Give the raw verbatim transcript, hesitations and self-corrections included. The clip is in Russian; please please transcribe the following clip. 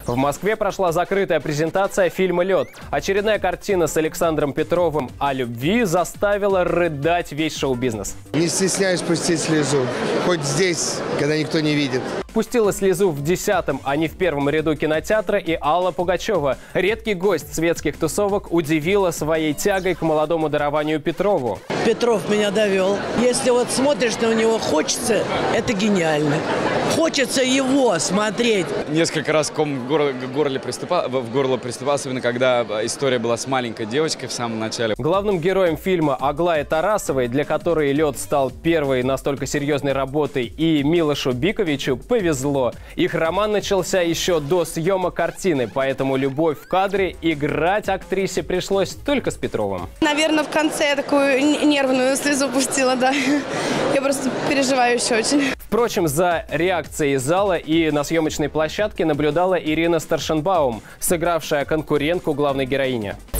В Москве прошла закрытая презентация фильма «Лед». Очередная картина с Александром Петровым о любви заставила рыдать весь шоу-бизнес. Не стесняюсь пустить слезу, хоть здесь, когда никто не видит. Пустила слезу в десятом, а не в первом ряду кинотеатра и Алла Пугачева. Редкий гость светских тусовок удивила своей тягой к молодому дарованию Петрову. Петров меня довел. Если вот смотришь на него, хочется, это гениально. Хочется его смотреть. Несколько раз ком в горло, в горле приступал, в горло приступал, особенно когда история была с маленькой девочкой в самом начале. Главным героем фильма Аглае Тарасовой, для которой «Лед» стал первой настолько серьезной работой, и Милошу Биковичу повезло. Их роман начался еще до съемок картины, поэтому любовь в кадре играть актрисе пришлось только с Петровым. Наверное, в конце я такую нервную слезу пустила, да. Я просто переживаю еще очень. Впрочем, за реакцией зала и на съемочной площадке наблюдала Ирина Старшенбаум, сыгравшая конкурентку главной героини.